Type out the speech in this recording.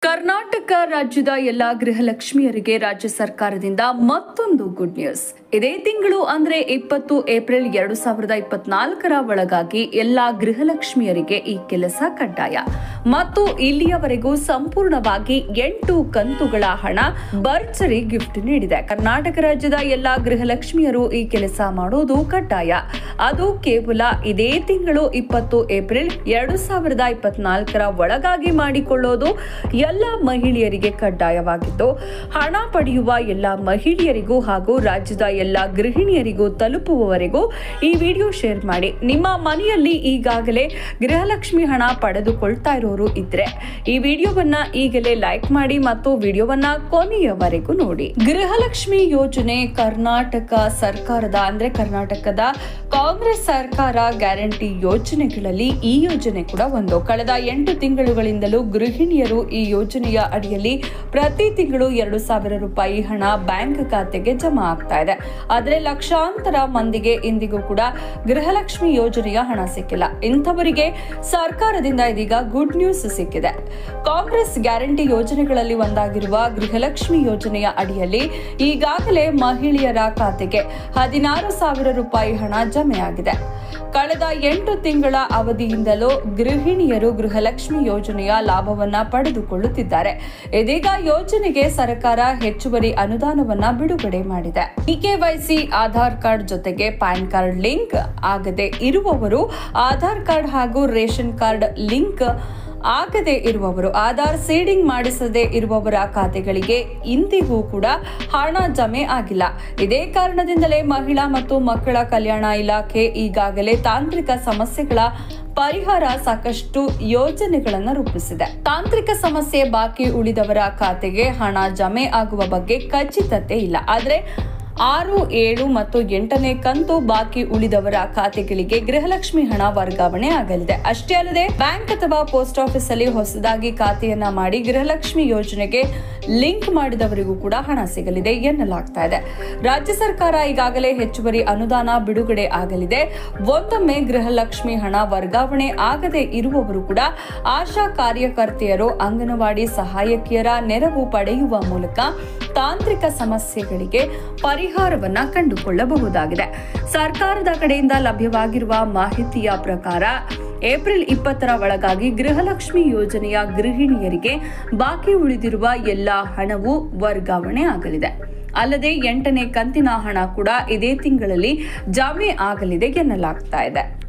ಕರ್ನಾಟಕ ರಾಜ್ಯದ ಎಲ್ಲ ಗೃಹಲಕ್ಷ್ಮಿಯರಿಗೆ ರಾಜ್ಯ ಸರ್ಕಾರದಿಂದ ಮತ್ತೊಂದು ಗುಡ್ ನ್ಯೂಸ್. ಇದೇ ತಿಂಗಳು ಅಂದ್ರೆ 20 ಏಪ್ರಿಲ್ 2024ರ ಒಳಗಾಗಿ ಎಲ್ಲಾ ಗೃಹಲಕ್ಷ್ಮಿಯರಿಗೆ ಈ ಕೆಲಸ ಕಡ್ಡಾಯ ಮತ್ತು ಇಲ್ಲಿಯವರೆಗೂ ಸಂಪೂರ್ಣವಾಗಿ 8 ಕಂತುಗಳ ಹಣ ಭರ್ಜರಿ ಗಿಫ್ಟ್ ನೀಡಿದೆ. ಕರ್ನಾಟಕ ರಾಜ್ಯದ ಎಲ್ಲಾ ಗೃಹಲಕ್ಷ್ಮಿಯರು ಈ ಕೆಲಸ ಮಾಡೋದು ಕಡ್ಡಾಯ. ಅದು ಕೇವಲ ಇದೇ ತಿಂಗಳು 20 ಏಪ್ರಿಲ್ 2024ರ ಒಳಗಾಗಿ ಮಾಡಿಕೊಳ್ಳೋದು ಎಲ್ಲ ಮಹಿಳೆಯರಿಗೆ ಕಡ್ಡಾಯವಾಗಿದ್ದು, ಹಣ ಪಡೆಯುವ ಎಲ್ಲ ಮಹಿಳೆಯರಿಗೂ ಹಾಗೂ ರಾಜ್ಯದ ಎಲ್ಲ ಗೃಹಿಣಿಯರಿಗೂ ತಲುಪುವವರೆಗೂ ಈ ವಿಡಿಯೋ ಶೇರ್ ಮಾಡಿ. ನಿಮ್ಮ ಮನೆಯಲ್ಲಿ ಈಗಾಗಲೇ ಗೃಹಲಕ್ಷ್ಮಿ ಹಣ ಪಡೆದುಕೊಳ್ತಾ ಇರೋರು ಇದ್ರೆ ಈ ವಿಡಿಯೋವನ್ನ ಈಗಲೇ ಲೈಕ್ ಮಾಡಿ ಮತ್ತು ವಿಡಿಯೋವನ್ನ ಕೊನೆಯವರೆಗೂ ನೋಡಿ. ಗೃಹಲಕ್ಷ್ಮಿ ಯೋಜನೆ ಕರ್ನಾಟಕ ಸರ್ಕಾರದ ಅಂದ್ರೆ ಕರ್ನಾಟಕದ ಕಾಂಗ್ರೆಸ್ ಸರ್ಕಾರ ಗ್ಯಾರಂಟಿ ಯೋಜನೆಗಳಲ್ಲಿ ಈ ಯೋಜನೆ ಕೂಡ ಒಂದು. ಕಳೆದ 8 ತಿಂಗಳುಗಳಿಂದಲೂ ಗೃಹಿಣಿಯರು ಈ ಯೋಜನೆಯ ಅಡಿಯಲ್ಲಿ ಪ್ರತಿ ತಿಂಗಳು 2,000 ರೂಪಾಯಿ ಹಣ ಬ್ಯಾಂಕ್ ಖಾತೆಗೆ ಜಮಾ ಆಗ್ತಾ ಇದೆ. ಆದ್ರೆ ಲಕ್ಷಾಂತರ ಮಂದಿಗೆ ಇಂದಿಗೂ ಕೂಡ ಗೃಹಲಕ್ಷ್ಮಿ ಯೋಜನೆಯ ಹಣ ಸಿಕ್ಕಿಲ್ಲ. ಇಂಥವರಿಗೆ ಸರ್ಕಾರದಿಂದ ಇದೀಗ ಗುಡ್ ನ್ಯೂಸ್ ಸಿಕ್ಕಿದೆ. ಕಾಂಗ್ರೆಸ್ ಗ್ಯಾರಂಟಿ ಯೋಜನೆಗಳಲ್ಲಿ ಒಂದಾಗಿರುವ ಗೃಹಲಕ್ಷ್ಮಿ ಯೋಜನೆಯ ಅಡಿಯಲ್ಲಿ ಈಗಾಗಲೇ ಮಹಿಳೆಯರ ಖಾತೆಗೆ 16,000 ರೂಪಾಯಿ ಹಣ ಜಮೆಯಾಗಿದೆ. ಕಳೆದ 8 ತಿಂಗಳ ಅವಧಿಯಿಂದಲೂ ಗೃಹಿಣಿಯರು ಗೃಹಲಕ್ಷ್ಮಿ ಯೋಜನೆಯ ಲಾಭವನ್ನ ಪಡೆದುಕೊಳ್ಳುತ್ತಿದ್ದಾರೆ. ಇದೀಗ ಯೋಜನೆಗೆ ಸರ್ಕಾರ ಹೆಚ್ಚುವರಿ ಅನುದಾನವನ್ನ ಬಿಡುಗಡೆ ಮಾಡಿದೆ. ಕೆವೈಸಿ ಆಧಾರ್ ಕಾರ್ಡ್ ಜೊತೆಗೆ ಪ್ಯಾನ್ ಕಾರ್ಡ್ ಲಿಂಕ್ ಆಗದೆ ಇರುವವರು, ಆಧಾರ್ ಕಾರ್ಡ್ ಹಾಗೂ ರೇಷನ್ ಕಾರ್ಡ್ ಲಿಂಕ್ ಆಗದೆ ಇರುವವರು, ಆಧಾರ್ ಸೀಡಿಂಗ್ ಮಾಡಿಸದೆ ಇರುವವರ ಖಾತೆಗಳಿಗೆ ಇಂದಿಗೂ ಕೂಡ ಹಣ ಜಮೆ ಆಗಿಲ್ಲ. ಇದೇ ಕಾರಣದಿಂದಲೇ ಮಹಿಳಾ ಮತ್ತು ಮಕ್ಕಳ ಕಲ್ಯಾಣ ಇಲಾಖೆ ಈಗಾಗಲೇ ತಾಂತ್ರಿಕ ಸಮಸ್ಯೆಗಳ ಪರಿಹಾರ ಸಾಕಷ್ಟು ಯೋಜನೆಗಳನ್ನು ರೂಪಿಸಿದೆ. ತಾಂತ್ರಿಕ ಸಮಸ್ಯೆ ಬಾಕಿ ಉಳಿದವರ ಖಾತೆಗೆ ಹಣ ಜಮೆ ಆಗುವ ಬಗ್ಗೆ ಖಚಿತತೆ ಇಲ್ಲ. ಆದ್ರೆ 6, 7 ಮತ್ತು 8ನೇ ಕಂತು ಬಾಕಿ ಉಳಿದವರ ಖಾತೆಗಳಿಗೆ ಗೃಹಲಕ್ಷ್ಮಿ ಹಣ ವರ್ಗಾವಣೆ ಆಗಲಿದೆ. ಅಷ್ಟೇ ಅಲ್ಲದೆ ಬ್ಯಾಂಕ್ ಅಥವಾ ಪೋಸ್ಟ್ ಆಫೀಸ್ ಅಲ್ಲಿ ಹೊಸದಾಗಿ ಖಾತೆಯನ್ನ ಮಾಡಿ ಗೃಹಲಕ್ಷ್ಮಿ ಯೋಜನೆಗೆ ಲಿಂಕ್ ಮಾಡಿದವರಿಗೂ ಕೂಡ ಹಣ ಸಿಗಲಿದೆ ಎನ್ನಲಾಗ್ತಾ ಇದೆ. ರಾಜ್ಯ ಸರ್ಕಾರ ಈಗಾಗಲೇ ಹೆಚ್ಚುವರಿ ಅನುದಾನ ಬಿಡುಗಡೆ ಆಗಲಿದೆ. ಒಂದೊಮ್ಮೆ ಗೃಹಲಕ್ಷ್ಮಿ ಹಣ ವರ್ಗಾವಣೆ ಆಗದೆ ಇರುವವರು ಕೂಡ ಆಶಾ ಕಾರ್ಯಕರ್ತೆಯರು, ಅಂಗನವಾಡಿ ಸಹಾಯಕಿಯರ ನೆರವು ಪಡೆಯುವ ಮೂಲಕ ತಾಂತ್ರಿಕ ಸಮಸ್ಯೆಗಳಿಗೆ ಪರಿಹಾರವನ್ನ ಕಂಡುಕೊಳ್ಳಬಹುದಾಗಿದೆ. ಸರ್ಕಾರದ ಕಡೆಯಿಂದ ಲಭ್ಯವಾಗಿರುವ ಮಾಹಿತಿಯ ಪ್ರಕಾರ ಏಪ್ರಿಲ್ 20ರ ಒಳಗಾಗಿ ಗೃಹಲಕ್ಷ್ಮಿ ಯೋಜನೆಯ ಗೃಹಿಣಿಯರಿಗೆ ಬಾಕಿ ಉಳಿದಿರುವ ಎಲ್ಲಾ ಹಣವು ವರ್ಗಾವಣೆ ಆಗಲಿದೆ. ಅಲ್ಲದೆ 8ನೇ ಕಂತಿನ ಹಣ ಕೂಡ ಇದೇ ತಿಂಗಳಲ್ಲಿ ಜಮೆ ಆಗಲಿದೆ ಎನ್ನಲಾಗ್ತಾ ಇದೆ.